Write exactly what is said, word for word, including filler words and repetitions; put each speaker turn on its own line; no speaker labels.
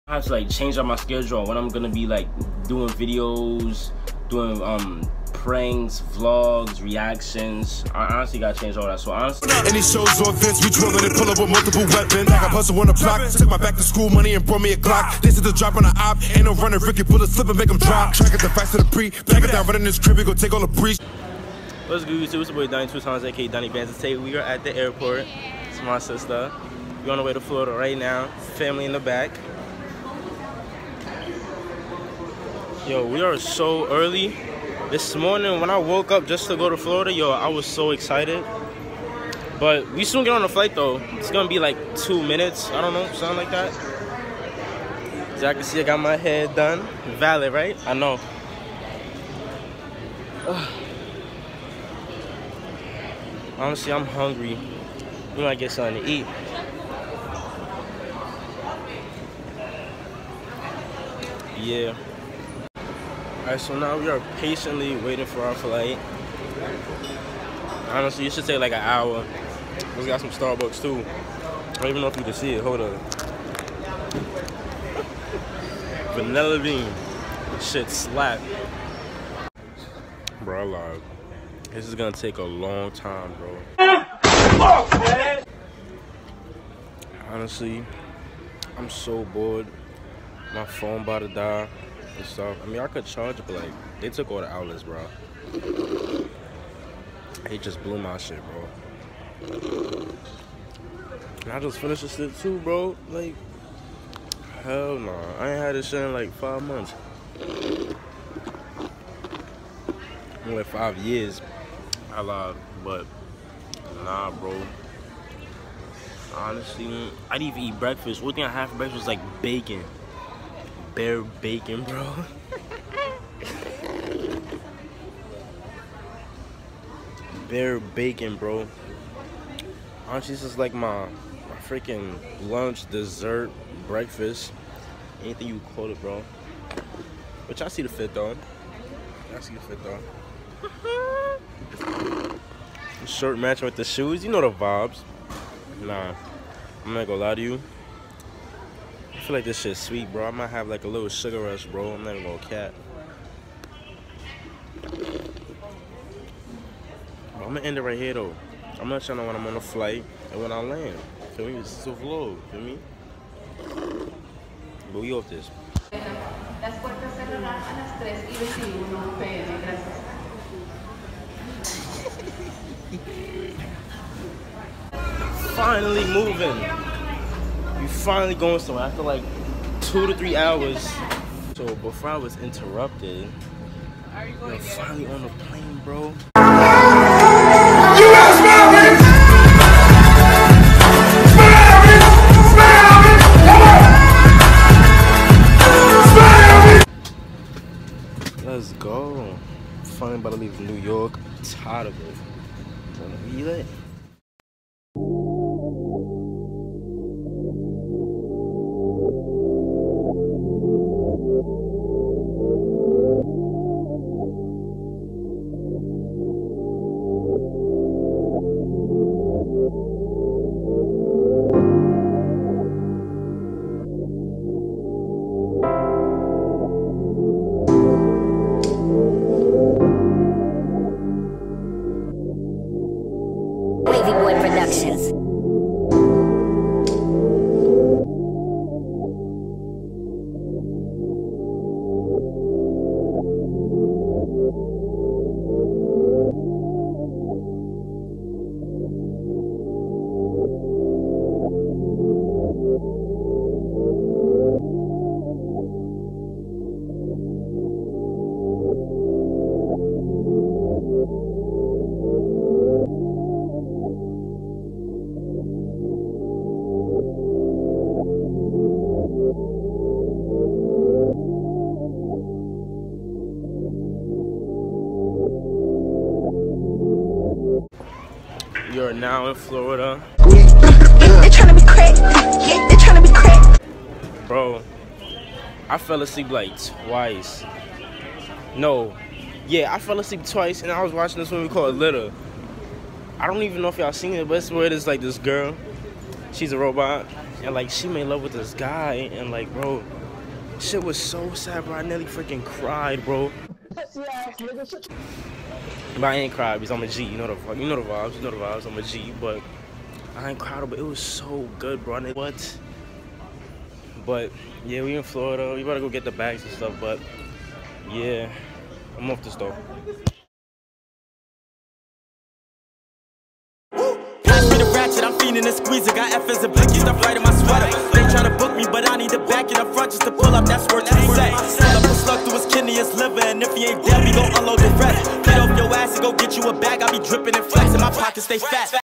I have to like change up my schedule when I'm gonna be like doing videos, doing um pranks, vlogs, reactions. I honestly gotta change all that. So honestly,
any shows or events, we twirling and pull up with multiple weapons. I got hustle on the block, took my back to school money and brought me a Glock. This is the drop on the op, ain't no running. Ricky pull a slip and make him drop. Track at the facts of the pre, back it down, running this crib, we go take all the breach.
What's good, YouTube? It's your boy Donnie two times, aka Donnie Bands. Today we are at the airport. It's my sister. We're on the way to Florida right now. Family in the back. Yo, we are so early. This morning when I woke up just to go to Florida, yo, I was so excited. But we soon get on the flight though. It's gonna be like two minutes. I don't know, something like that. As y'all can see, I got my hair done. Valid, right? I know. Ugh. Honestly, I'm hungry. We might get something to eat. Yeah. Alright, so now we are patiently waiting for our flight. Honestly, it should take like an hour. We got some Starbucks too. I don't even know if you can see it. Hold up. Vanilla bean. Shit slap. Bro, I lied. This is gonna take a long time, bro. Honestly, I'm so bored. My phone about to die and stuff. I mean, I could charge it, but like, they took all the outlets, bro. They just blew my shit, bro. And I just finished this shit too, bro. Like, hell no. Nah. I ain't had this shit in like five months. In like five years. I lied, but nah, bro. Honestly, I didn't even eat breakfast. One thing I had for breakfast was like bacon. Bare bacon, bro. Bare bacon, bro. Honestly, this is like my, my freaking lunch, dessert, breakfast. Anything you call it, bro. But y'all see the fit, though. Y'all see the fit, though. Shirt matching with the shoes. You know the vibes. Nah, I'm not gonna lie to you. I feel like this shit's sweet, bro. I might have like a little sugar rush, bro. I'm not even gonna cap. But I'm gonna end it right here, though. I'm not trying to when I'm on a flight and when I land. Feel me? This is a vlog. Feel me? But we off this. Finally moving. You finally going somewhere after like two to three hours. So before I was interrupted, you're finally on the plane, bro. Let's go. Finally about to leave New York. I'm tired of it. Wanna be lit.
Wavy Boy Productions.
You're now in Florida.
They're trying to be cracked. They're trying to be cracked.
Bro, I fell asleep like twice. No. Yeah, I fell asleep twice and I was watching this movie called Litter. I don't even know if y'all seen it, but it's where there's like this girl. She's a robot. and like she made love with this guy, and like, bro, shit was so sad, bro. I nearly freaking cried, bro. But I ain't cried because I'm a G. You know the fuck, you know the vibes, you know the vibes. I'm a G, but I ain't cried, but it was so good, bro. What? But yeah, we in Florida. We better go get the bags and stuff. But yeah, I'm off the store.
I'm feeding and squeezing, got F as a blicky stuff right in my sweater. They tryna book me, but I need the back in the front just to pull up. That's worth the set. Pull up a slug through his kidney, his liver, and if he ain't dead, we gon' unload the rest. Get off your ass and go get you a bag. I be dripping and flexing, my pockets stay fat.